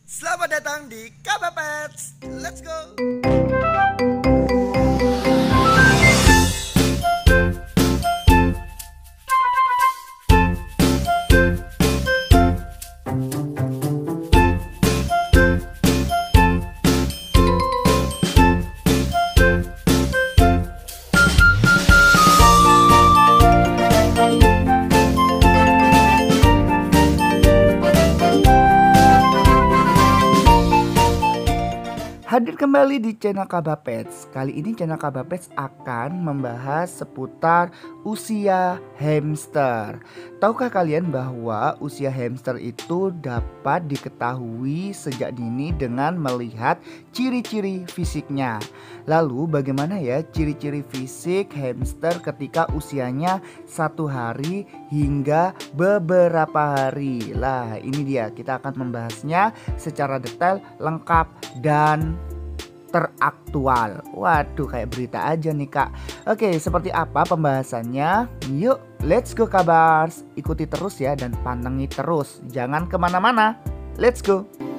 Selamat datang di Kabapets. Let's go. Hadir kembali di channel Kabapets. Kali ini channel Kabapets akan membahas seputar usia hamster. Tahukah kalian bahwa usia hamster itu dapat diketahui sejak dini dengan melihat ciri-ciri fisiknya? Lalu bagaimana ya ciri-ciri fisik hamster ketika usianya 1 hari hingga beberapa hari? Lah, ini dia, kita akan membahasnya secara detail, lengkap, dan teraktual. Waduh, kayak berita aja nih kak. Oke, seperti apa pembahasannya? Yuk, let's go kabars. Ikuti terus ya dan pandangi terus. Jangan kemana-mana. Let's go.